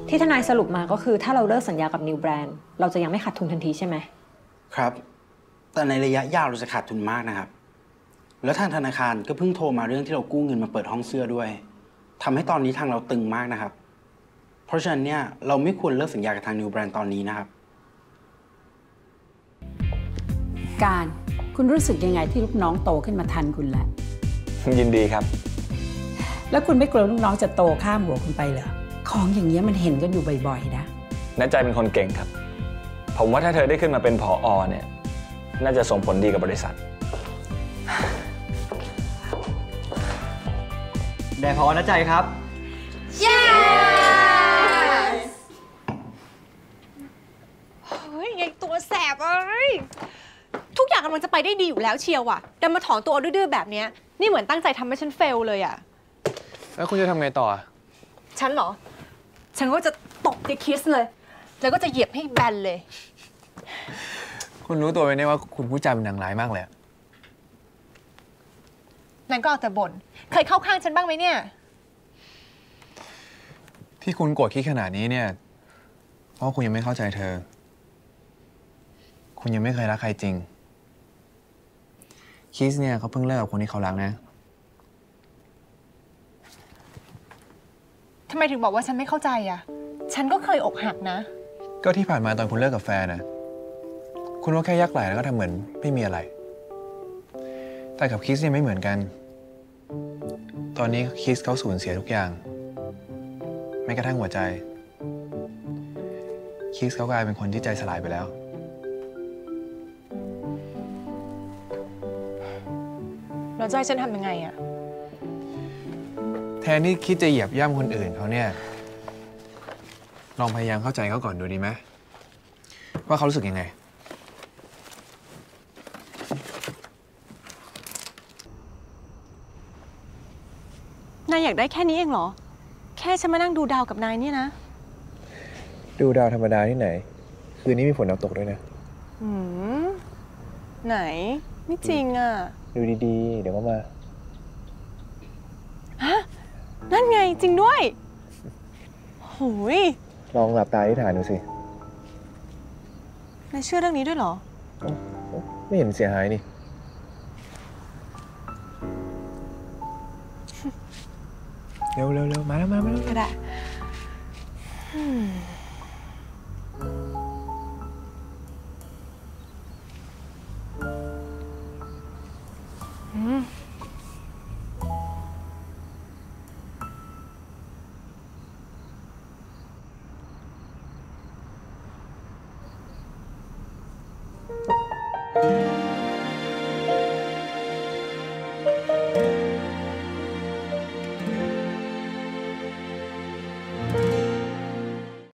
ที่ทนายสรุปมาก็คือถ้าเราเลิกสัญญากับนิวแบรนด์เราจะยังไม่ขาดทุนทันทีใช่ไหมครับแต่ในระยะยาวเราจะขาดทุนมากนะครับแล้วทางธนาคารก็เพิ่งโทรมาเรื่องที่เรากู้เงินมาเปิดห้องเสื้อด้วยทำให้ตอนนี้ทางเราตึงมากนะครับเพราะฉะนั้นเนี่ยเราไม่ควรเลิกสัญญากับทางนิวแบรนด์ตอนนี้นะครับการคุณรู้สึกยังไงที่ลูกน้องโตขึ้นมาทันคุณแล้วยินดีครับแล้วคุณไม่กลัวลูกน้องจะโตข้ามหัวคุณไปเหรอของอย่างเงี้ยมันเห็นกันอยู่บ่อยๆนะณใจเป็นคนเก่งครับผมว่าถ้าเธอได้ขึ้นมาเป็นผอ.เนี่ยน่าจะส่งผลดีกับบริษัทได้พอนะใจครับ yes เฮ้ยไงตัวแสบเอ้ยทุกอย่างกำลังจะไปได้ดีอยู่แล้วเชียวว่ะดันมาถอนตัวดื้อๆแบบเนี้ยนี่เหมือนตั้งใจทำให้ฉันเฟลเลยอ่ะแล้วคุณจะทำไงต่อฉันเหรอฉันก็จะตบในคิสเลยแล้วก็จะเหยียบให้แบนเลยคุณรู้ตัวไหมเนี่ยว่าคุณพูดจาเป็นนางร้ายมากเลยนั่นก็เอาแต่บ่นเคยเข้าข้างฉันบ้างไหมเนี่ยที่คุณโกรธคิดขนาดนี้เนี่ยเพราะคุณยังไม่เข้าใจเธอคุณยังไม่เคยรักใครจริงคิสเนี่ยเขาเพิ่งเลิกกับคนที่เขารักนะทำไมถึงบอกว่าฉันไม่เข้าใจอ่ะฉันก็เคยอกหักนะก็ที่ผ่านมาตอนคุณเลิกกับแฟนนะคุณก็แค่ยักไหล่แล้วก็ทำเหมือนไม่มีอะไรแต่กับคิสเนี่ยไม่เหมือนกันตอนนี้คิสเขาสูญเสียทุกอย่างแม้กระทั่งหัวใจคิสเขากลายเป็นคนที่ใจสลายไปแล้วแล้วจะให้ฉันทำยังไงอ่ะแทนที่คิดจะเหยียบย่ำคนอื่นเขาเนี่ยลองพยายามเข้าใจเขาก่อนดูดีไหมว่าเขารู้สึกยังไงนายอยากได้แค่นี้เองเหรอแค่ฉันมานั่งดูดาวกับนายเนี่ยนะดูดาวธรรมดาที่ไหนคืนนี้มีฝนดาวตกด้วยนะไหนไม่จริงอ่ะดูดีๆเดี๋ยวก็มาฮะนั่นไงจริงด้วยโหยลองหลับตาอธิษฐานดูสินายเชื่อเรื่องนี้ด้วยเหรอไม่เห็นเสียหายนี่เร็วมาแล้วก็ได้เ